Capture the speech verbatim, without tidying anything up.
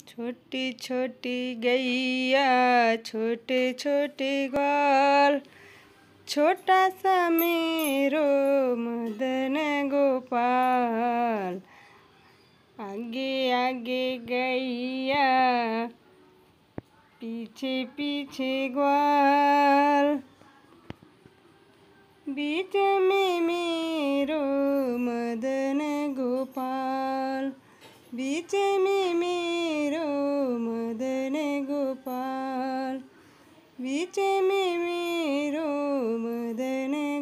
छोटी छोटी गैया छोटे छोटे ग्वाल, छोटा सा मेरो मदन गोपाल। आगे आगे गैया पीछे पीछे ग्वाल, बीच में मेरो मदन गोपाल, बीच में मेरो मदन गोपाल, बीच में मेरो मदन